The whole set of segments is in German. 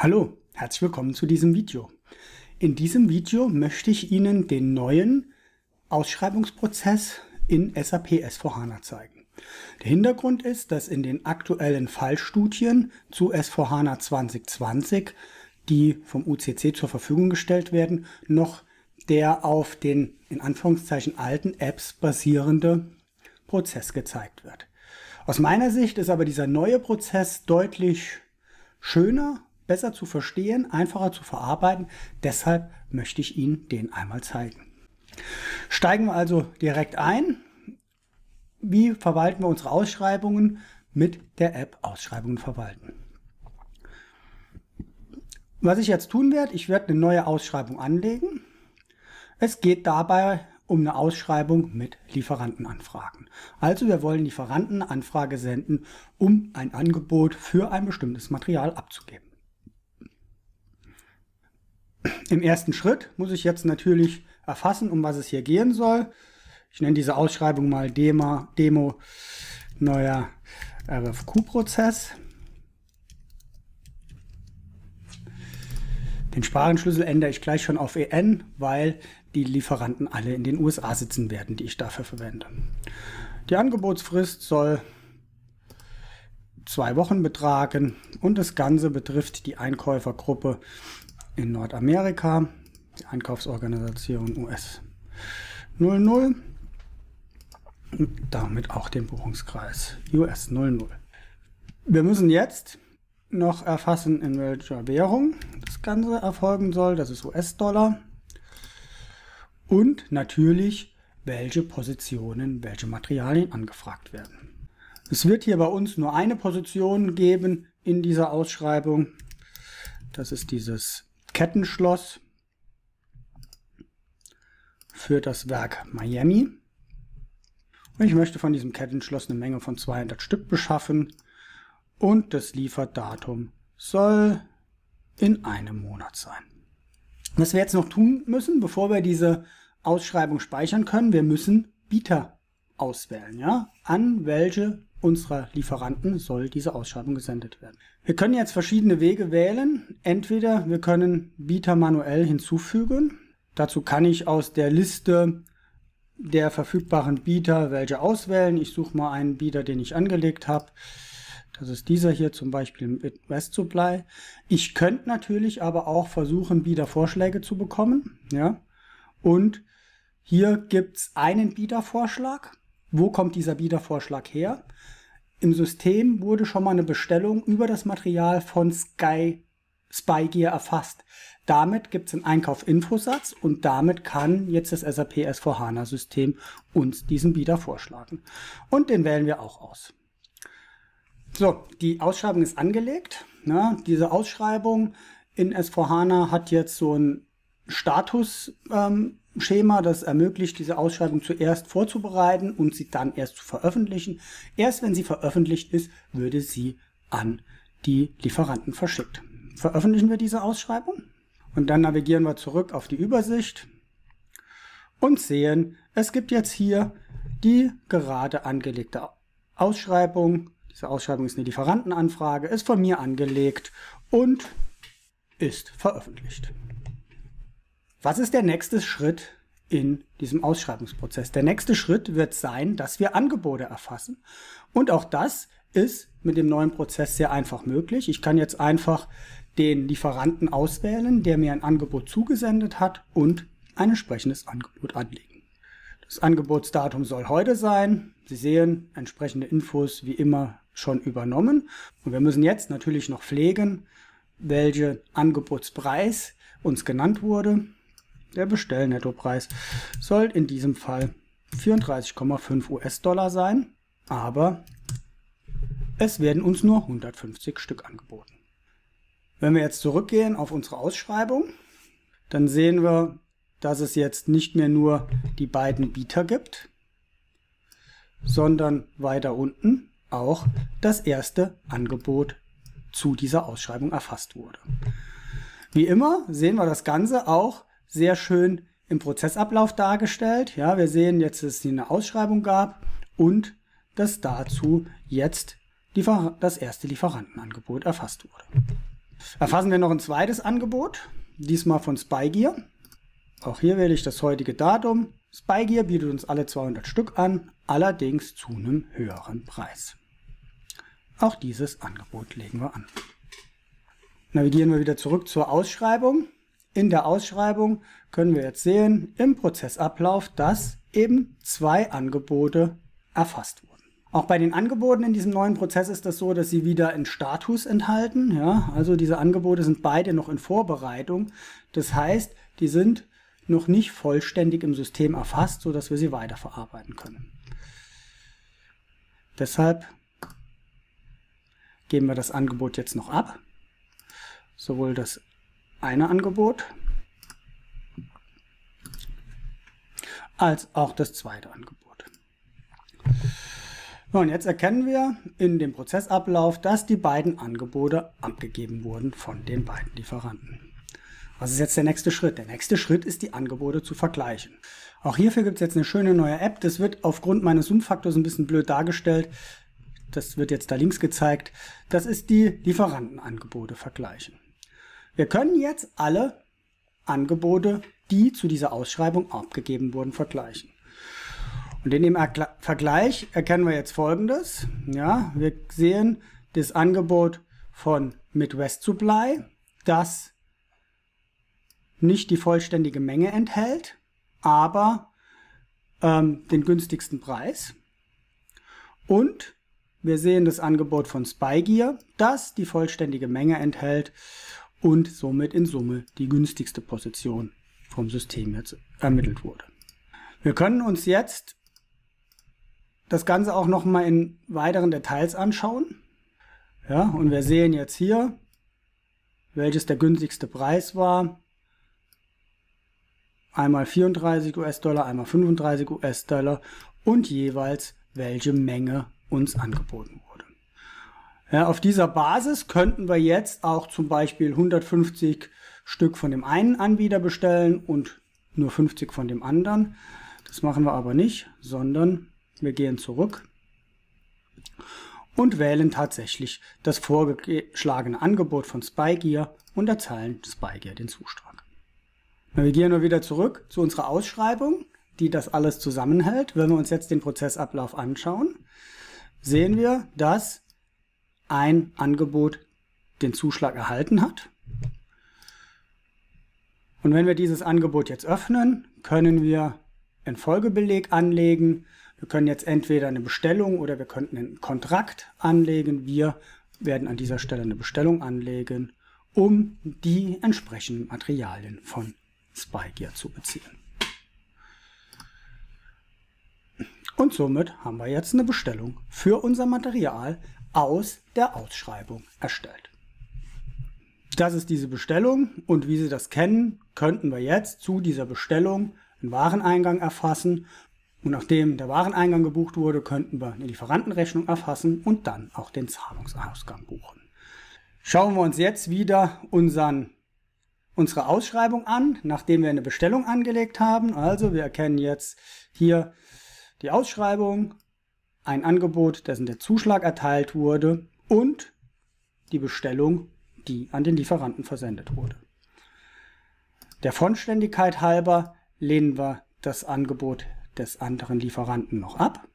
Hallo, herzlich willkommen zu diesem Video. In diesem Video möchte ich Ihnen den neuen Ausschreibungsprozess in SAP S/4HANA zeigen. Der Hintergrund ist, dass in den aktuellen Fallstudien zu S/4HANA 2020, die vom UCC zur Verfügung gestellt werden, noch der auf den in Anführungszeichen alten Apps basierende Prozess gezeigt wird. Aus meiner Sicht ist aber dieser neue Prozess deutlich schöner, besser zu verstehen, einfacher zu verarbeiten. Deshalb möchte ich Ihnen den einmal zeigen. Steigen wir also direkt ein. Wie verwalten wir unsere Ausschreibungen mit der App Ausschreibungen verwalten? Was ich jetzt tun werde, ich werde eine neue Ausschreibung anlegen. Es geht dabei um eine Ausschreibung mit Lieferantenanfragen. Also wir wollen Lieferantenanfrage senden, um ein Angebot für ein bestimmtes Material abzugeben. Im ersten Schritt muss ich jetzt natürlich erfassen, um was es hier gehen soll. Ich nenne diese Ausschreibung mal Demo neuer RFQ-Prozess. Den Sparenschlüssel ändere ich gleich schon auf EN, weil die Lieferanten alle in den USA sitzen werden, die ich dafür verwende. Die Angebotsfrist soll 2 Wochen betragen und das Ganze betrifft die Einkäufergruppe in Nordamerika, die Einkaufsorganisation US 00 und damit auch den Buchungskreis US 00. Wir müssen jetzt noch erfassen, in welcher Währung das Ganze erfolgen soll. Das ist US-Dollar. Und natürlich, welche Positionen, welche Materialien angefragt werden. Es wird hier bei uns nur eine Position geben in dieser Ausschreibung. Das ist dieses Kettenschloss für das Werk Miami. Und ich möchte von diesem Kettenschloss eine Menge von 200 Stück beschaffen. Und das Lieferdatum soll in einem Monat sein. Was wir jetzt noch tun müssen, bevor wir diese Ausschreibung speichern können, wir müssen Bieter auswählen. Ja? An welche unserer Lieferanten soll diese Ausschreibung gesendet werden. Wir können jetzt verschiedene Wege wählen. Entweder wir können Bieter manuell hinzufügen. Dazu kann ich aus der Liste der verfügbaren Bieter welche auswählen. Ich suche mal einen Bieter, den ich angelegt habe. Das ist dieser hier zum Beispiel mit West Supply. Ich könnte natürlich aber auch versuchen, Bietervorschläge zu bekommen. Ja? Und hier gibt es einen Bietervorschlag. Wo kommt dieser Bietervorschlag her? Im System wurde schon mal eine Bestellung über das Material von SpyGear erfasst. Damit gibt es einen Einkauf-Infosatz und damit kann jetzt das SAP S/4HANA-System uns diesen Bieter vorschlagen. Und den wählen wir auch aus. So, die Ausschreibung ist angelegt. Ja, diese Ausschreibung in S/4HANA hat jetzt so ein Statusschema, das ermöglicht, diese Ausschreibung zuerst vorzubereiten und sie dann erst zu veröffentlichen. Erst wenn sie veröffentlicht ist, würde sie an die Lieferanten verschickt. Veröffentlichen wir diese Ausschreibung und dann navigieren wir zurück auf die Übersicht und sehen, es gibt jetzt hier die gerade angelegte Ausschreibung. Diese Ausschreibung ist eine Lieferantenanfrage, ist von mir angelegt und ist veröffentlicht. Was ist der nächste Schritt in diesem Ausschreibungsprozess? Der nächste Schritt wird sein, dass wir Angebote erfassen. Und auch das ist mit dem neuen Prozess sehr einfach möglich. Ich kann jetzt einfach den Lieferanten auswählen, der mir ein Angebot zugesendet hat und ein entsprechendes Angebot anlegen. Das Angebotsdatum soll heute sein. Sie sehen, entsprechende Infos wie immer schon übernommen. Und wir müssen jetzt natürlich noch pflegen, welcher Angebotspreis uns genannt wurde. Der Bestellnettopreis soll in diesem Fall 34,5 US-Dollar sein, aber es werden uns nur 150 Stück angeboten. Wenn wir jetzt zurückgehen auf unsere Ausschreibung, dann sehen wir, dass es jetzt nicht mehr nur die beiden Bieter gibt, sondern weiter unten auch das erste Angebot zu dieser Ausschreibung erfasst wurde. Wie immer sehen wir das Ganze auch sehr schön im Prozessablauf dargestellt. Ja, wir sehen jetzt, dass es hier eine Ausschreibung gab und dass dazu jetzt das erste Lieferantenangebot erfasst wurde. Erfassen wir noch ein zweites Angebot, diesmal von Spygear. Auch hier wähle ich das heutige Datum. Spygear bietet uns alle 200 Stück an, allerdings zu einem höheren Preis. Auch dieses Angebot legen wir an. Navigieren wir wieder zurück zur Ausschreibung. In der Ausschreibung können wir jetzt sehen, im Prozessablauf, dass eben 2 Angebote erfasst wurden. Auch bei den Angeboten in diesem neuen Prozess ist das so, dass sie wieder einen Status enthalten. Ja, also diese Angebote sind beide noch in Vorbereitung. Das heißt, die sind noch nicht vollständig im System erfasst, sodass wir sie weiterverarbeiten können. Deshalb geben wir das Angebot jetzt noch ab. Sowohl das eine Angebot als auch das zweite Angebot. So, und jetzt erkennen wir in dem Prozessablauf, dass die beiden Angebote abgegeben wurden von den beiden Lieferanten. Was ist jetzt der nächste Schritt? Der nächste Schritt ist, die Angebote zu vergleichen. Auch hierfür gibt es jetzt eine schöne neue App. Das wird aufgrund meines Zoom-Faktors ein bisschen blöd dargestellt. Das wird jetzt da links gezeigt. Das ist die Lieferantenangebote vergleichen. Wir können jetzt alle Angebote, die zu dieser Ausschreibung abgegeben wurden, vergleichen. Und in dem Vergleich erkennen wir jetzt Folgendes. Ja, wir sehen das Angebot von Midwest Supply, das nicht die vollständige Menge enthält, aber den günstigsten Preis. Und wir sehen das Angebot von Spygear, das die vollständige Menge enthält und somit in Summe die günstigste Position vom System jetzt ermittelt wurde. Wir können uns jetzt das Ganze auch noch mal in weiteren Details anschauen. Ja, und wir sehen jetzt hier, welches der günstigste Preis war. Einmal 34 US-Dollar, einmal 35 US-Dollar und jeweils welche Menge uns angeboten wurde. Ja, auf dieser Basis könnten wir jetzt auch zum Beispiel 150 Stück von dem einen Anbieter bestellen und nur 50 von dem anderen. Das machen wir aber nicht, sondern wir gehen zurück und wählen tatsächlich das vorgeschlagene Angebot von Spygear und erteilen Spygear den Zuschlag. Navigieren wir wieder zurück zu unserer Ausschreibung, die das alles zusammenhält. Wenn wir uns jetzt den Prozessablauf anschauen, sehen wir, dass ein Angebot den Zuschlag erhalten hat. Und wenn wir dieses Angebot jetzt öffnen, können wir einen Folgebeleg anlegen. Wir können jetzt entweder eine Bestellung oder wir könnten einen Kontrakt anlegen. Wir werden an dieser Stelle eine Bestellung anlegen, um die entsprechenden Materialien von Spygear zu beziehen. Und somit haben wir jetzt eine Bestellung für unser Material aus der Ausschreibung erstellt. Das ist diese Bestellung und wie Sie das kennen, könnten wir jetzt zu dieser Bestellung einen Wareneingang erfassen. Und nachdem der Wareneingang gebucht wurde, könnten wir eine Lieferantenrechnung erfassen und dann auch den Zahlungsausgang buchen. Schauen wir uns jetzt wieder unsere Ausschreibung an, nachdem wir eine Bestellung angelegt haben. Also wir erkennen jetzt hier die Ausschreibung, ein Angebot, dessen der Zuschlag erteilt wurde und die Bestellung, die an den Lieferanten versendet wurde. Der Vollständigkeit halber lehnen wir das Angebot des anderen Lieferanten noch ab.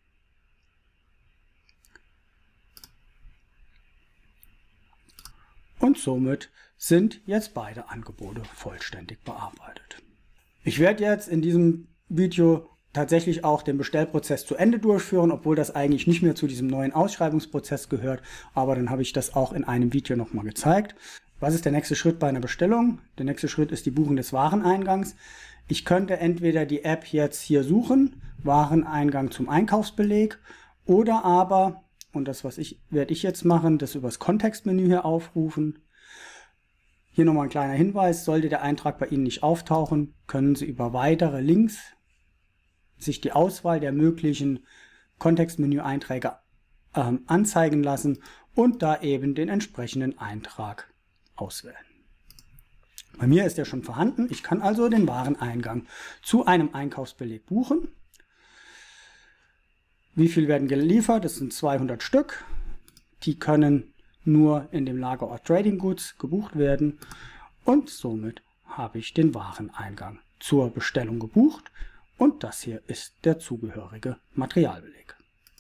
Und somit sind jetzt beide Angebote vollständig bearbeitet. Ich werde jetzt in diesem Video tatsächlich auch den Bestellprozess zu Ende durchführen, obwohl das eigentlich nicht mehr zu diesem neuen Ausschreibungsprozess gehört, aber dann habe ich das auch in einem Video nochmal gezeigt. Was ist der nächste Schritt bei einer Bestellung? Der nächste Schritt ist die Buchung des Wareneingangs. Ich könnte entweder die App jetzt hier suchen, Wareneingang zum Einkaufsbeleg, oder aber, und das werde ich jetzt machen, das über das Kontextmenü hier aufrufen. Hier nochmal ein kleiner Hinweis, sollte der Eintrag bei Ihnen nicht auftauchen, können Sie über weitere Links sich die Auswahl der möglichen Kontextmenü-Einträge anzeigen lassen und da eben den entsprechenden Eintrag auswählen. Bei mir ist der schon vorhanden. Ich kann also den Wareneingang zu einem Einkaufsbeleg buchen. Wie viel werden geliefert? Das sind 200 Stück. Die können nur in dem Lagerort Trading Goods gebucht werden und somit habe ich den Wareneingang zur Bestellung gebucht und das hier ist der zugehörige Materialbeleg.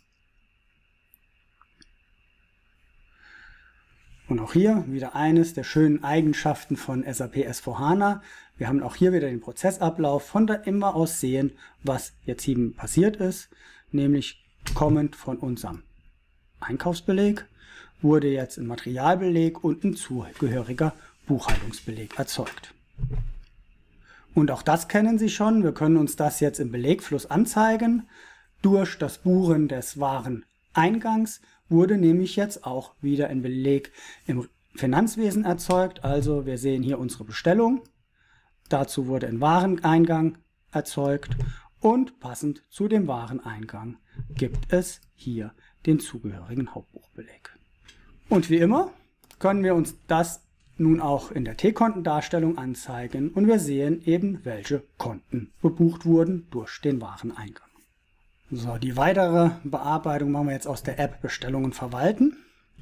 Und auch hier wieder eines der schönen Eigenschaften von SAP S/4HANA. Wir haben auch hier wieder den Prozessablauf, von da immer aus sehen, was jetzt eben passiert ist, nämlich kommend von unserem Einkaufsbeleg wurde jetzt ein Materialbeleg und ein zugehöriger Buchhaltungsbeleg erzeugt. Und auch das kennen Sie schon, wir können uns das jetzt im Belegfluss anzeigen. Durch das Buchen des Wareneingangs wurde nämlich jetzt auch wieder ein Beleg im Finanzwesen erzeugt. Also wir sehen hier unsere Bestellung. Dazu wurde ein Wareneingang erzeugt und passend zu dem Wareneingang gibt es hier den zugehörigen Hauptbuchbeleg. Und wie immer können wir uns das nun auch in der T-Kontendarstellung anzeigen und wir sehen eben, welche Konten gebucht wurden durch den Wareneingang. So, die weitere Bearbeitung machen wir jetzt aus der App Bestellungen verwalten.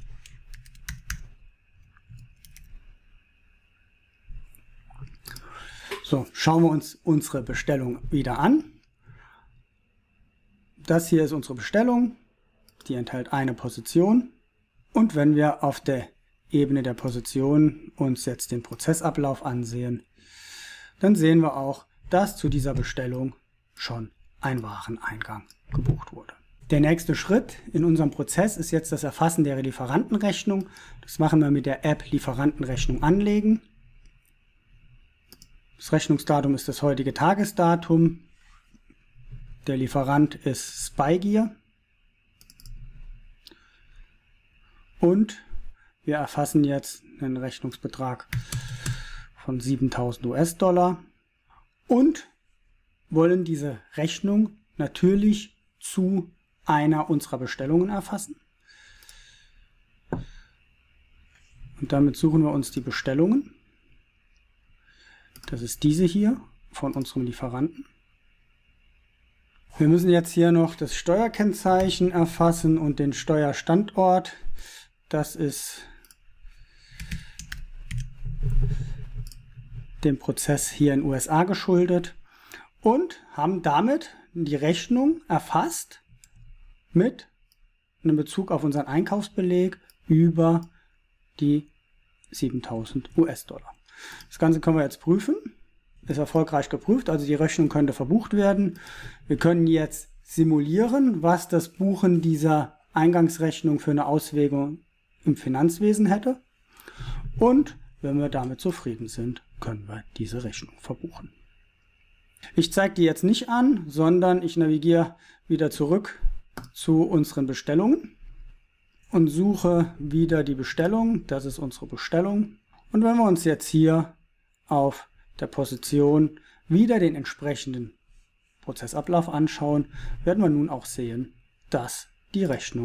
So, schauen wir uns unsere Bestellung wieder an. Das hier ist unsere Bestellung, die enthält eine Position. Und wenn wir auf der Ebene der Position uns jetzt den Prozessablauf ansehen, dann sehen wir auch, dass zu dieser Bestellung schon ein Wareneingang gebucht wurde. Der nächste Schritt in unserem Prozess ist jetzt das Erfassen der Lieferantenrechnung. Das machen wir mit der App Lieferantenrechnung anlegen. Das Rechnungsdatum ist das heutige Tagesdatum. Der Lieferant ist Spygear. Und wir erfassen jetzt einen Rechnungsbetrag von 7.000 US-Dollar und wollen diese Rechnung natürlich zu einer unserer Bestellungen erfassen. Und damit suchen wir uns die Bestellungen. Das ist diese hier von unserem Lieferanten. Wir müssen jetzt hier noch das Steuerkennzeichen erfassen und den Steuerstandort. Das ist dem Prozess hier in den USA geschuldet und haben damit die Rechnung erfasst mit einem Bezug auf unseren Einkaufsbeleg über die 7.000 US-Dollar. Das Ganze können wir jetzt prüfen. Ist erfolgreich geprüft, also die Rechnung könnte verbucht werden. Wir können jetzt simulieren, was das Buchen dieser Eingangsrechnung für eine Auswirkung im Finanzwesen hätte. Und wenn wir damit zufrieden sind, können wir diese Rechnung verbuchen. Ich zeige die jetzt nicht an, sondern ich navigiere wieder zurück zu unseren Bestellungen und suche wieder die Bestellung. Das ist unsere Bestellung. Und wenn wir uns jetzt hier auf der Position wieder den entsprechenden Prozessablauf anschauen, werden wir nun auch sehen, dass die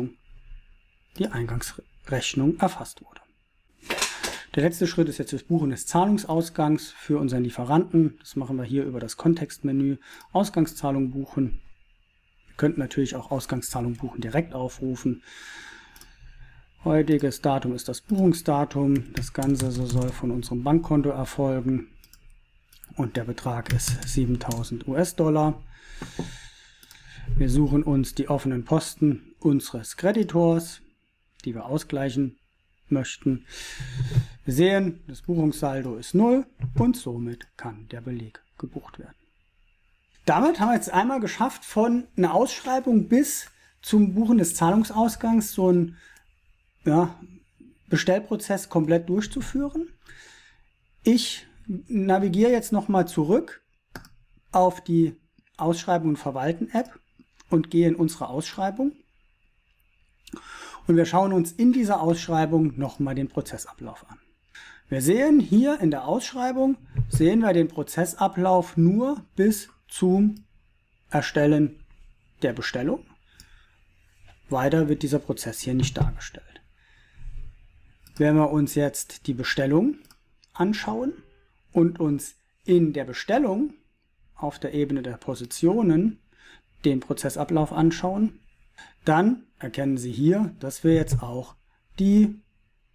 Eingangsrechnung erfasst wurde. Der letzte Schritt ist jetzt das Buchen des Zahlungsausgangs für unseren Lieferanten. Das machen wir hier über das Kontextmenü. Ausgangszahlung buchen. Wir könnten natürlich auch Ausgangszahlung buchen direkt aufrufen. Heutiges Datum ist das Buchungsdatum. Das Ganze soll von unserem Bankkonto erfolgen. Und der Betrag ist 7.000 US-Dollar. Wir suchen uns die offenen Posten unseres Kreditors, die wir ausgleichen möchten. Wir sehen, das Buchungssaldo ist 0 und somit kann der Beleg gebucht werden. Damit haben wir jetzt einmal geschafft, von einer Ausschreibung bis zum Buchen des Zahlungsausgangs so einen Bestellprozess komplett durchzuführen. Ich navigiere jetzt nochmal zurück auf die Ausschreibung und Verwalten App und gehe in unsere Ausschreibung. Und wir schauen uns in dieser Ausschreibung nochmal den Prozessablauf an. Wir sehen hier in der Ausschreibung, sehen wir den Prozessablauf nur bis zum Erstellen der Bestellung. Weiter wird dieser Prozess hier nicht dargestellt. Wenn wir uns jetzt die Bestellung anschauen und uns in der Bestellung auf der Ebene der Positionen den Prozessablauf anschauen, dann erkennen Sie hier, dass wir jetzt auch die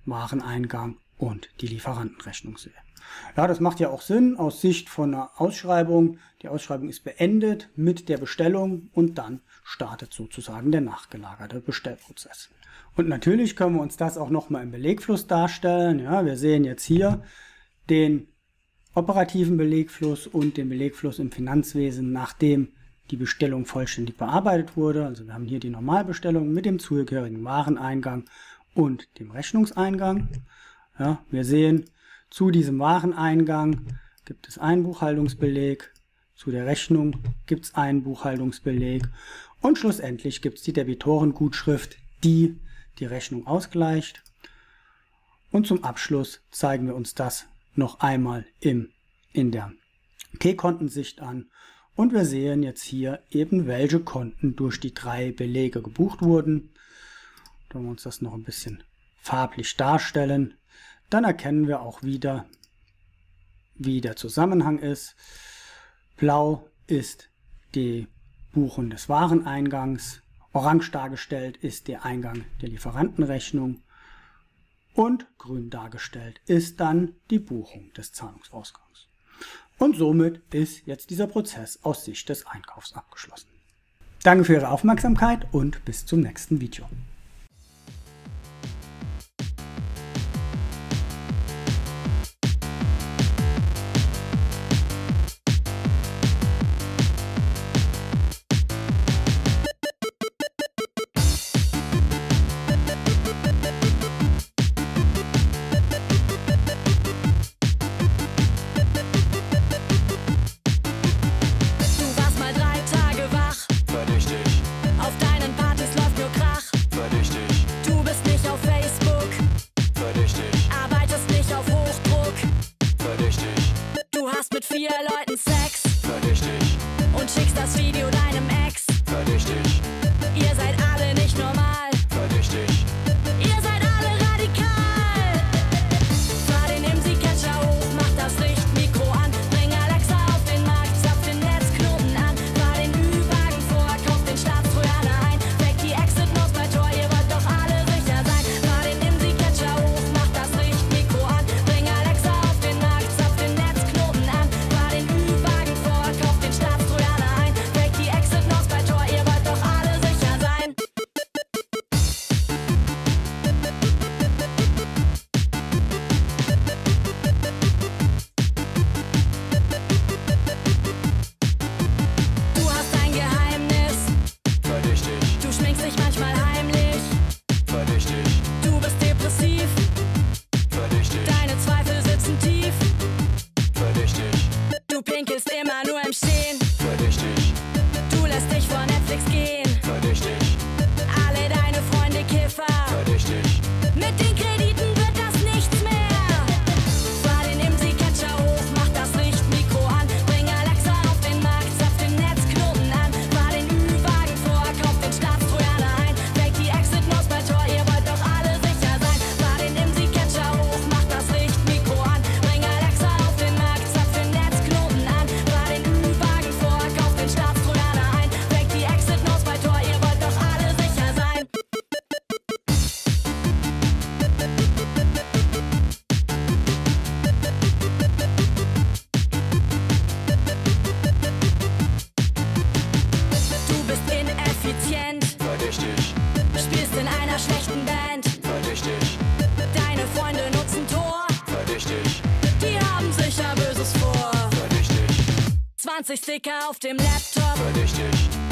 Wareneingang und die Lieferantenrechnung sehe. Ja, das macht ja auch Sinn aus Sicht von einer Ausschreibung. Die Ausschreibung ist beendet mit der Bestellung und dann startet sozusagen der nachgelagerte Bestellprozess. Und natürlich können wir uns das auch nochmal im Belegfluss darstellen. Ja, wir sehen jetzt hier den operativen Belegfluss und den Belegfluss im Finanzwesen, nachdem die Bestellung vollständig bearbeitet wurde. Also wir haben hier die Normalbestellung mit dem zugehörigen Wareneingang und dem Rechnungseingang. Ja, wir sehen, zu diesem Wareneingang gibt es einen Buchhaltungsbeleg, zu der Rechnung gibt es einen Buchhaltungsbeleg und schlussendlich gibt es die Debitorengutschrift, die die Rechnung ausgleicht. Und zum Abschluss zeigen wir uns das noch einmal in der T-Kontensicht an. Und wir sehen jetzt hier eben, welche Konten durch die 3 Belege gebucht wurden. Wenn wir uns das noch ein bisschen farblich darstellen, dann erkennen wir auch wieder, wie der Zusammenhang ist. Blau ist die Buchung des Wareneingangs, orange dargestellt ist der Eingang der Lieferantenrechnung und grün dargestellt ist dann die Buchung des Zahlungsausgangs. Und somit ist jetzt dieser Prozess aus Sicht des Einkaufs abgeschlossen. Danke für Ihre Aufmerksamkeit und bis zum nächsten Video. Mit 4 Leuten Sex. Verdächtig. Und schickst das Video deinem Ex. Verdächtig. Ihr seid alle nicht normal. Verdächtig. Ihr seid alle radikal. Fahr den IMSI-Catcher hoch, mach das Richtmikro an. Bring Alexa auf den Markt, zapf den Netzknoten an. Fahr den Ü-Wagen vor, kauf den Staatstrojaner ein. Weg die Exit-Maus bei Tor, ihr wollt doch alle sicher sein. Fahr den IMSI-Catcher hoch, mach das Richtmikro an. Bring Alexa auf den Markt, zapf den Netzknoten an. Immer nur im Stehen. Verdächtig. Du lässt dich vor Netflix gehen. Verdächtig. Alle deine Freunde Kiffer. Verdächtig. Mit den Krediten wird das nichts mehr. Fahr den IMSI-Catcher hoch, mach das Richtmikro an. Bring Alexa auf den Markt, zapf den Netzknoten an. Fahr den Ü-Wagen vor, kauf den Staatstrojaner ein. Weg die Exit-Maus bei Tor, ihr wollt doch alle sicher sein. Fahr den IMSI-Catcher hoch, mach das Richtmikro an. Bring Alexa auf den Markt, zapf den Netzknoten an. Ü-Wagen vor, kauf den Staatstrojaner ein. Weg die Exit-Maus bei Tor, ihr wollt doch alle sicher sein. Du bist ineffizient. Verdächtig. Spielst in einer schlechten Band. Verdächtig. Deine Freunde nutzen Tor. Verdächtig. Die haben sicher Böses vor. 20 Sticker auf dem Laptop. Verdächtig.